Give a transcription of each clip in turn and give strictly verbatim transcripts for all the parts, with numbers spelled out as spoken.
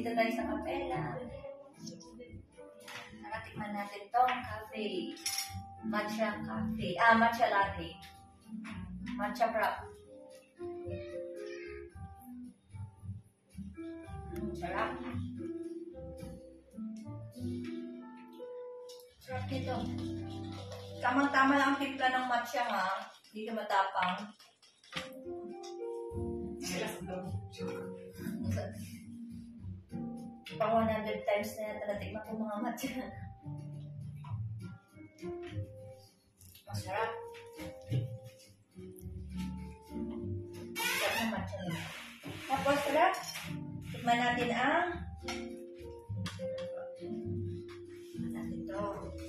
Dito tayo sa kapela. Nakatikman natin tong cafe. Matcha cafe. Ah, matcha latte. Matcha frap. Sarap. Sarap nito. Tamang-tama lang ang timpla ng matcha ha. Hindi ka matapang. Pang one hundred times na yata natikman ko mga matcha. Masarap. Sarap ng matcha nila. Tapos sarap. Tikman natin ang tikman natin ito.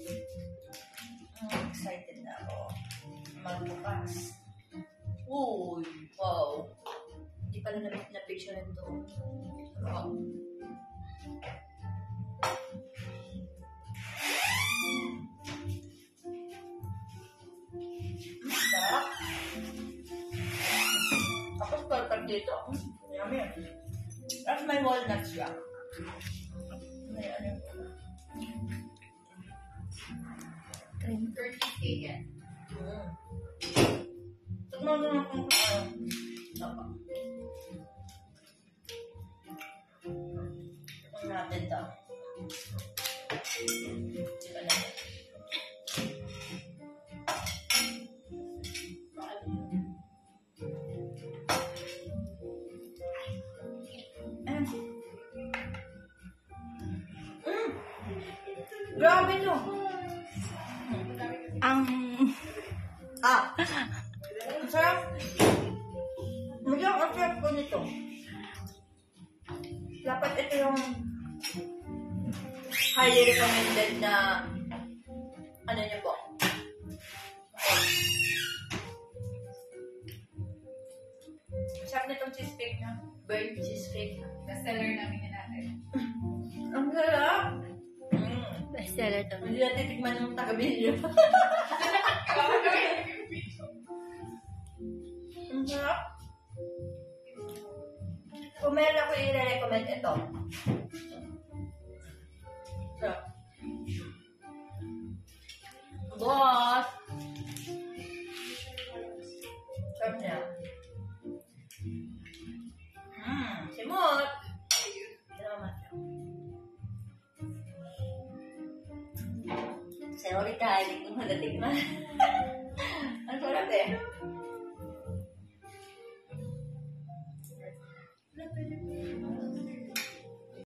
Hmm, excited na ako. Magbukas. Uy, wow. Hindi pala na-picture nito. Wow. Sarap. Tapos pagpag dito. Yummy. Tapos may walnuts siya. May ano yung cream curd yan. Mm. Tignan mo na kung ano. Tapa. Tignan natin ito. Tignan natin. Grabe nyo. Ang... Ah. Ang sarap. Magiging ang sarap ko nito. Dapat ito yung highly recommended na ano niyo po. Sarap nitong cheesecake na. Burnt cheesecake. Bestseller namin na natin. Ang sarap. Bestseller to. Hindi natin tikman yung taga-video. Ang sarap. Kung meron ako i-recommend ito. Sarap. Boss! Sarap niya. Hmm, simot! Salamat. Sorry ka, hindi ko magatikman. Ang sarap eh.